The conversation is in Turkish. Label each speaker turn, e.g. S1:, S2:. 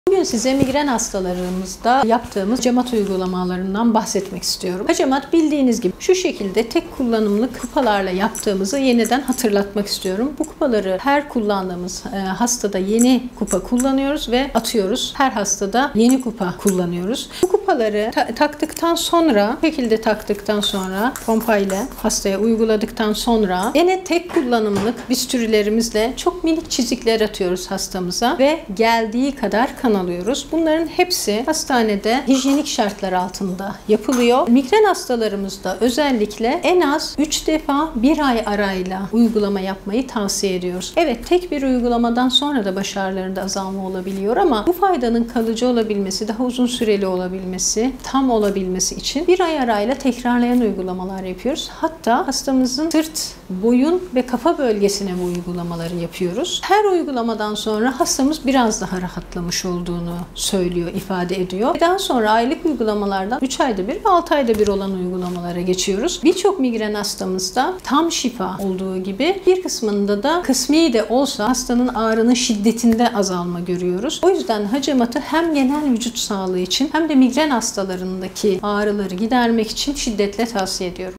S1: Bugün size migren hastalarımızda yaptığımız hacamat uygulamalarından bahsetmek istiyorum. Hacamat bildiğiniz gibi şu şekilde tek kullanımlık kupalarla yaptığımızı yeniden hatırlatmak istiyorum. Bu kupaları her kullandığımız hastada yeni kupa kullanıyoruz ve atıyoruz. Her hastada yeni kupa kullanıyoruz. Bu kupaları taktıktan sonra, bu şekilde taktıktan sonra pompayla hastaya uyguladıktan sonra yine tek kullanımlık bistürilerimizle çok minik çizikler atıyoruz hastamıza ve geldiği kadar kan alıyoruz. Bunların hepsi hastanede hijyenik şartlar altında yapılıyor. Migren hastalarımızda özellikle en az 3 defa 1 ay arayla uygulama yapmayı tavsiye ediyoruz. Evet, tek bir uygulamadan sonra da baş ağrılarında azalma olabiliyor ama bu faydanın kalıcı olabilmesi, daha uzun süreli olabilmesi, tam olabilmesi için 1 ay arayla tekrarlayan uygulamalar yapıyoruz. Hatta hastamızın sırt, boyun ve kafa bölgesine bu uygulamaları yapıyoruz. Her uygulamadan sonra hastamız biraz daha rahatlamış olduğunu söylüyor, ifade ediyor. Daha sonra aylık uygulamalardan 3 ayda bir ve 6 ayda bir olan uygulamalara geçiyoruz. Birçok migren hastamızda tam şifa olduğu gibi bir kısmında da kısmi de olsa hastanın ağrının şiddetinde azalma görüyoruz. O yüzden hacamatı hem genel vücut sağlığı için hem de migren hastalarındaki ağrıları gidermek için şiddetle tavsiye ediyorum.